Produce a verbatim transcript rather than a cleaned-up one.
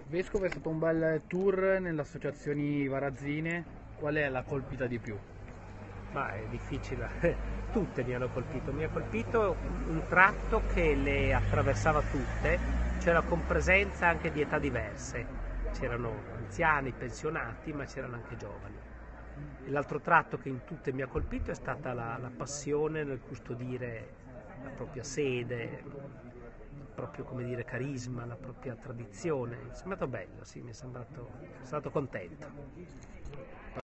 Vescovo, è stato un bel tour nelle associazioni Varazzine, qual è la colpita di più? Ma è difficile, tutte mi hanno colpito, mi ha colpito un tratto che le attraversava tutte, c'era con presenza anche di età diverse, c'erano anziani, pensionati, ma c'erano anche giovani. E l'altro tratto che in tutte mi ha colpito è stata la, la passione nel custodire la propria sede, il proprio, come dire, carisma, la propria tradizione. Mi è sembrato bello, sì, mi è sembrato, sono stato contento.